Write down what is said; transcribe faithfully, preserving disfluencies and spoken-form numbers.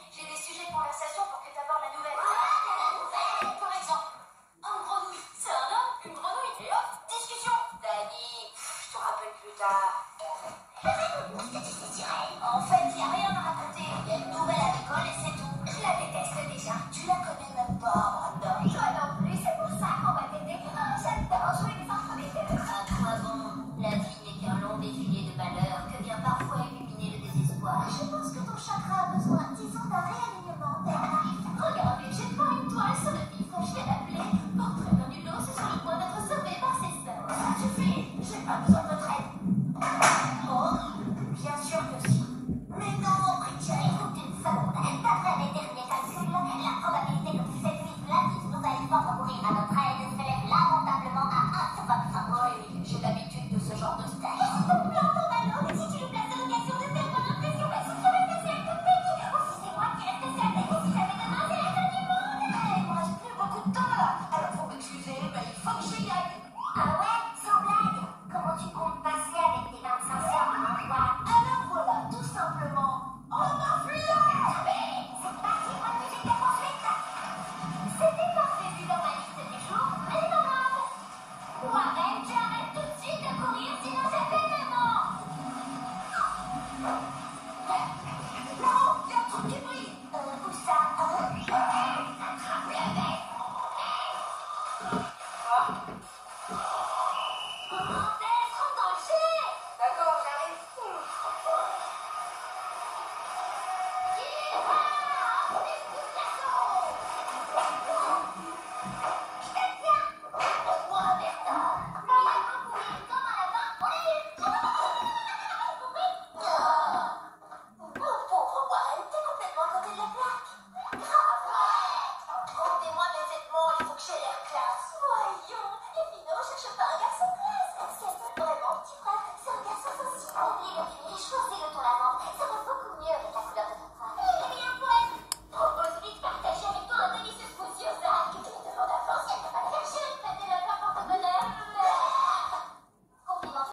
j'ai des sujets de conversation pour que tu abordes la nouvelle. Ouais, la nouvelle. Par exemple, un grenouille, c'est un homme, une grenouille, et hop, discussion. Dani, je te rappelle plus tard. Raconte-nous ce que tu sais sur elle. En fait, y a rien à raconter. Il y a une nouvelle à l'école et c'est tout. Je la déteste déjà. Tu la connais même pas, Brandon. Toi non plus, c'est pour ça qu'on va t'aider. Ah, j'adore jouer les enfants des deux. À quoi bon? La vie n'est qu'un long défilé de malheurs que vient parfois illuminer le désespoir. Je pense que ton chakra a besoin, disons, d'un réalignement. Regarde, j'ai pas une toile sur le vif. Je vais l'appeler. Portrait d'un nulot, c'est sur le point d'être sauvé par ses sœurs. Ça suffit, j'ai pas besoin de votre aide. Oh, bien sûr que si. Mais non, Bridget, écoute une seconde. D'après mes derniers calculs, la probabilité que tu fais vivre la vie nouvelle sans recourir à notre aide s'élève lamentablement à un sur vingt-cinq. Oui, j'ai l'habitude de ce genre de stage. Si ton plan tombe à l'eau, si tu nous places à l'occasion de faire bonne impression, bah, si tu restes assez avec ton pays, ou si c'est moi qui reste assez avec, ou si jamais demain c'est la fin du monde. Il me reste plus beaucoup de temps là. Alors faut m'excuser, mais il faut que j'y aille. Ah ouais, sans blague. Comment tu comptes passer avec tes vingt-cinq sœurs en toi? Alors voilà, tout simplement, on m'enfuit là. C'est parti pour une musique de poursuite. C'était pas prévu dans ma liste du jour, mais pas grave. Moi-même, tu arrêtes tout de suite de courir, sinon je fais maman. Non, il y a un truc qui brille. Euh, où ça? Attrape la bête. Ah, Bordel, trop dans le jet. d'accord, j'arrive. Pauvre Warren, t'es complètement à côté de la plaque. Grave. Rendez-moi mes vêtements, il faut que j'ai l'air classe. Voyons, les filles ne recherchent pas un garçon classe. Ce qu'elles veulent vraiment, petit frère, c'est un garçon sensible. Oublie le cul et choisis le ton lavant. Ça va beaucoup mieux avec la